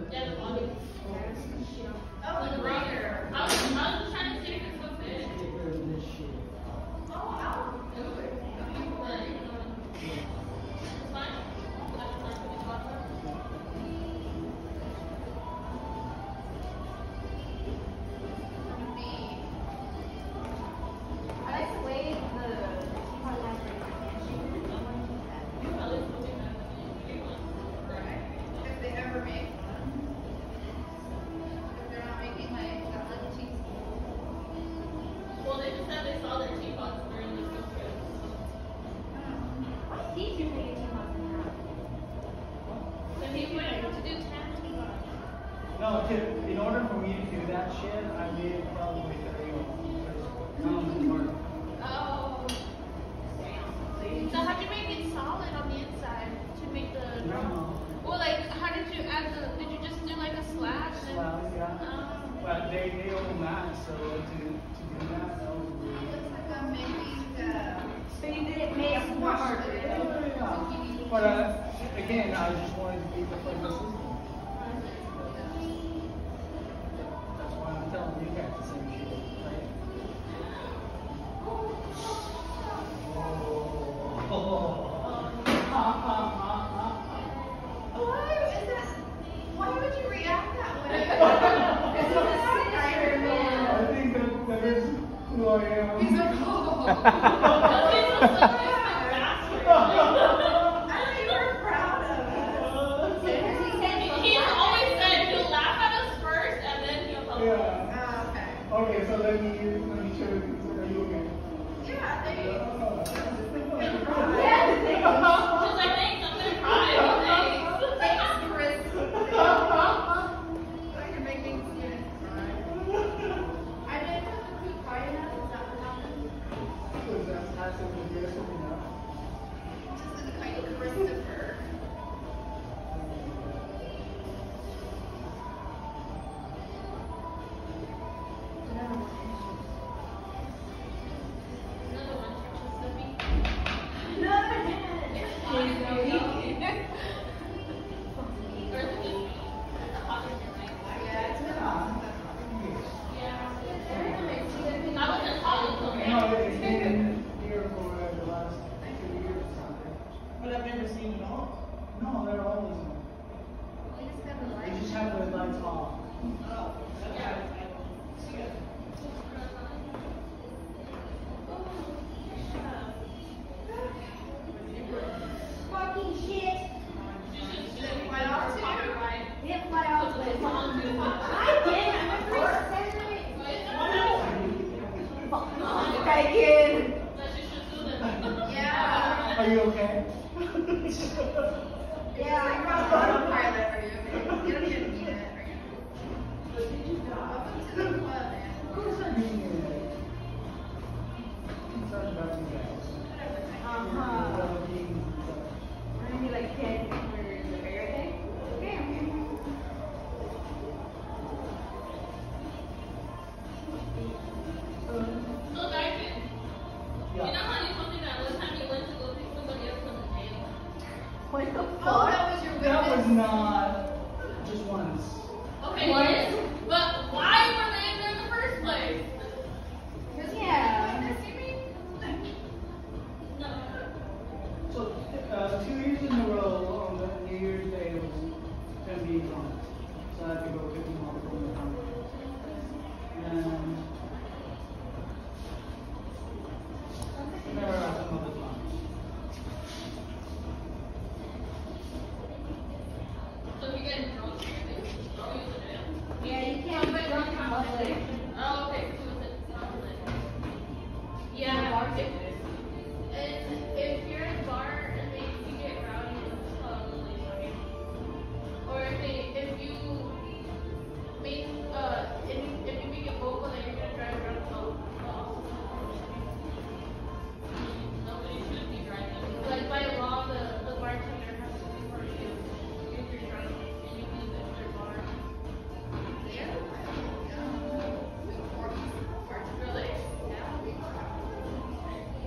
Yeah, the body. Oh, the brother. I was trying to see if it's so big. Oh, I'll do it. It's fine. I like the way the teapot has right If they ever make one. If they're not making like that little cheese. Well, they just said they saw their teapots during the field trip. Why did you make a teapot in your house? So he wanted to do 10 teapots. No, in order for me to do that shit, I made probably 30 of them. Oh. So how'd you make it solid on the inside to make the drum? No. Well, like, how did you add the, did you just do like a slab? Slabs, yeah. But they own that, so to do that was really. Looks like I'm making So you did it made it more hard. Yeah. But again, I just wanted to keep the flavor system. That's why I'm telling you guys the same shit, right? Why would you react that way? I think that is who I am. He's like, oh. I know you were proud of us. He's always said he'll laugh at us first and then he'll help us. Yeah. Oh, okay. Okay, so let me show you. Are you okay? Yeah, they. She's like, thanks, I'm gonna cry. Thanks. Thanks, Chris. I can make things good. I didn't have to cook high enough. Is that what happened? Because that's absolutely aggressive enough. Just in the kind of Christopher. Another one, Slippy. Or is it just me? Hot in your night? Yeah, it's been awesome. Yeah. I wasn't hot until You now. know, it's been here for the last 2 years or something. But I've never seen it all. No, they're always on. We just got the They lights. just have the lights off. Oh, that's Yeah. I don't see it. Fucking shit. Didn't fly off too. Didn't fly off with it. I did. I'm Bacon. Yeah. Are you okay? Yeah, I got autopilot. Are you okay? You don't even need it. Are you? Welcome to the club, man. Of course I'm being here. I'm sorry about you guys. We're gonna be like 10 for the fair day. Okay, I'm here. So, Dyson, you know Yeah. how you told me that one time you went to go pick somebody up from the jail? What the Oh, fuck? that was your That was witness. not just once. Okay, What? yes, but why were they in there in the first place? Yeah. Witness, you mean? No. So, 2 years in a row on the New Year's Day it was going to be on. So I had to go pick him up from the house. And there are some other times. So if you get drunk, they throw you in the jail? Yeah, you can't be drunk in public. Oh, okay. So is it public? Yeah. If you're in a bar and you get rowdy, it's probably funny. Or if you make if you make it vocal that you're gonna drive around nobody should be driving. Like by law, the bartender has to be for you if you're drunk and you leave it at their bar. Yeah. Really? Really? Yeah.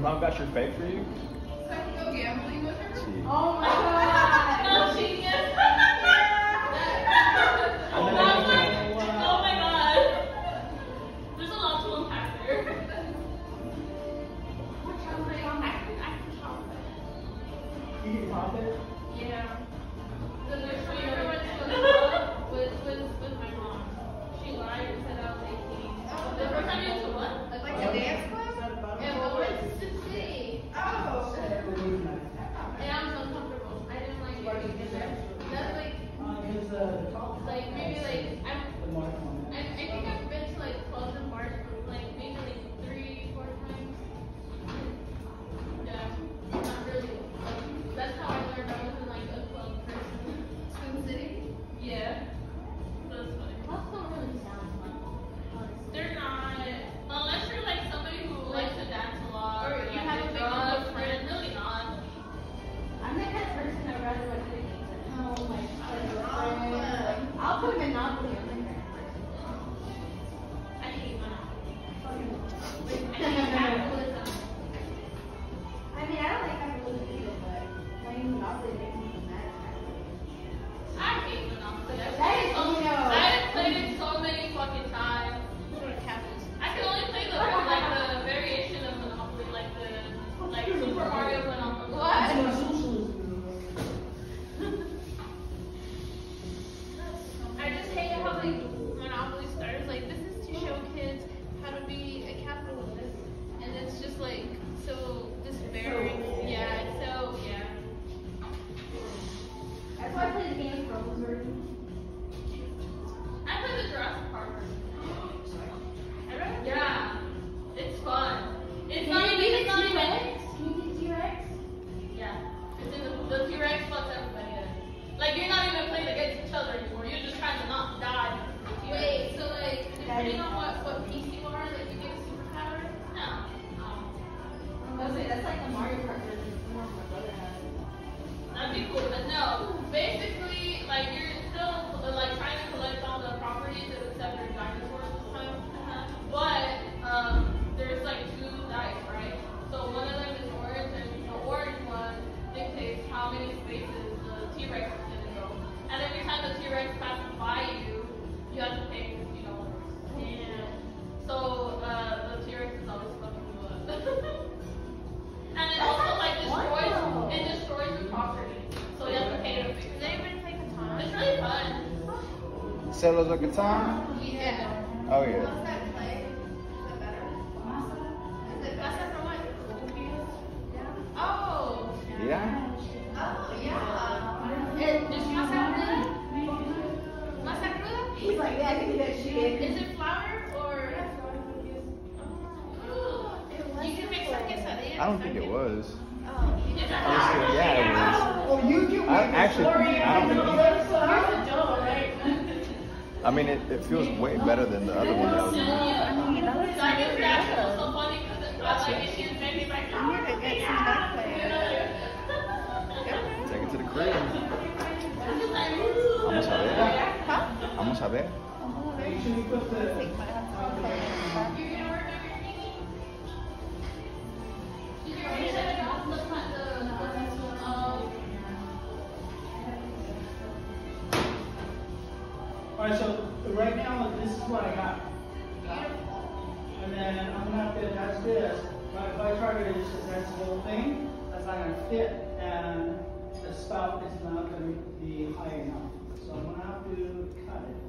mom got your fave for you? So I can go gambling with her? Gee. Oh my god. No, genius. I never That knew was like, that. oh my god. There's a lot to unpack there. You can pop it? Yeah. The next time I ever went to a club with my mom, she lied and said I was 18. The first time you went to what? Like a dance club? Yeah, well, we're in Sin City. Oh. And I was uncomfortable. I didn't like it. That's like, Because the top. like maybe like, The mark on I it. think I've been to like clubs and bars like maybe like 3-4 times. Yeah, not really. That's how I learned I wasn't like a club person. Twin City? Yeah. That's funny. Clubs don't really sound fun. They're not, unless you're like somebody who likes to dance a lot, Or you have a big drug, group of they're friends. really not. I'm the kind of person I'd rather like play games at home, like play with Oh, friends. fun. Like, I'll put Monopoly on my kind of person. I hate Monopoly. I I hate capitalism. mean, I don't like capitalism either, but playing Monopoly makes me mad. I hate Monopoly. That is, you know. I've played it so many fucking times. I can only play the variation of Monopoly, like Super Mario Monopoly. That's what socialism I just hate how like Monopoly starts like this is to show kids how to be a capitalist, and it's just like so despairing. Yeah, it's so yeah. That's why I play the game Frozen version. I play the Jurassic Park version. Yeah, it's fun. It's not even. It's not even. Can you beat T-Rex? Yeah, it's in the T-Rex fucks everybody in. Like you're not even playing against each other anymore. You're just trying to not die. Wait, so like depending on what piece you are, like you get a superpower? No. I was like, that's like the Mario Kart version. That's the one my brother has. That'd be cool, but no. Basically, like you're still like trying to collect all the properties except for dinosaurs this time. But there's like 2 dice, right? So one of them is orange, and the orange one dictates how many spaces the T-Rex is gonna go. And every time the T-Rex passes by you, you have to pay $50. Yeah. So the T-Rex is always fucking you up. And it also like destroys the property. So you have to pay to fix it. Does anybody play Catan? It's really fun. Settlers of Catan? Yeah. Oh yeah. What's that play? Is it better? Is it That's better? for what? Yeah. Oh. Yeah? Oh, yeah. Is masa cruda? Masa cruda? He's like, yeah, I can do that shit. Is it flour or? Oh. You can make some quesadillas. I don't think it was. Oh. Is it Honestly, yeah, it was. Oh, you can I actually, I don't know. Here's the dough, right? I mean, it feels way better than the other one that was. I think that's so funny because I like Indian baby back there. I'm gonna get some duck play. Take it to the crib. Vamos a ver. Huh? Vamos a ver. Make sure you put the. You're gonna work on your knee? Did you already set it off? Alright, so right now, this is what I got. And then I'm gonna have to attach this. But if I try to just attach the whole thing, that's not gonna fit. And the spout is not gonna be high enough. So I'm gonna have to cut it.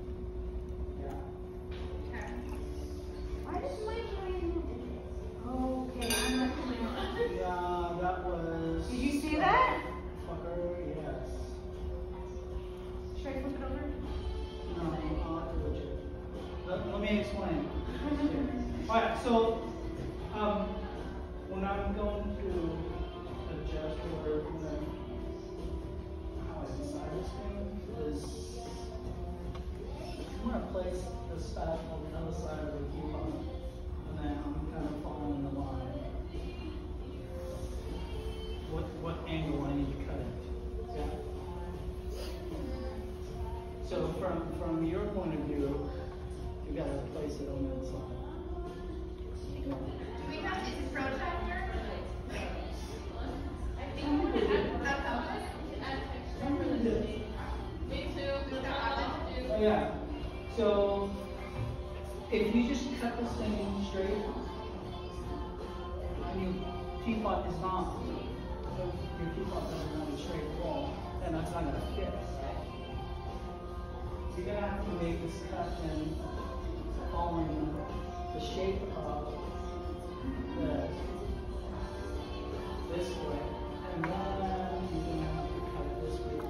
Yeah. Why does my brain do this? Okay, I'm not doing Yeah, that was. Did you see that? Fucker, yes. Should I flip it over? No, I'll have to go check. Let me explain. Alright, so, when I'm going to adjust or how I decide this thing is, I'm gonna place the spout on the other side of the keyboard, and then I'm kind of following the line. What angle I need to cut it. Yeah. So from your point of view, you gotta place it on that side. Do we have to use a protractor? this thing straight, I mean, teapot is not, your teapot doesn't have a straight wall, then that's not gonna fit, right? You're gonna have to make this cut and following the shape of this way, and then you're gonna have to cut it this way.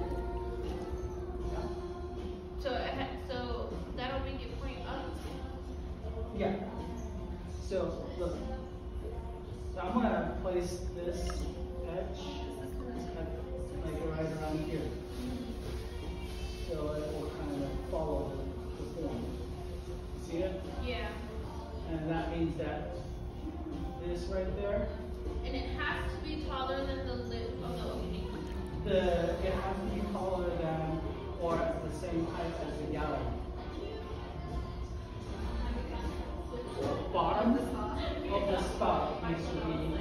Yeah? So that'll make it point up. Yeah. So look, so I'm gonna place this edge like right around here. So it will kind of follow the form. See it? Yeah. And that means that this right there, And it has to be taller than the lip of the opening. it has to be taller than or at the same height as the gallery. Bottom of the spout needs to be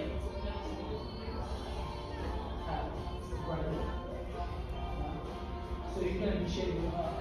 at right there. So you're going to be shading up.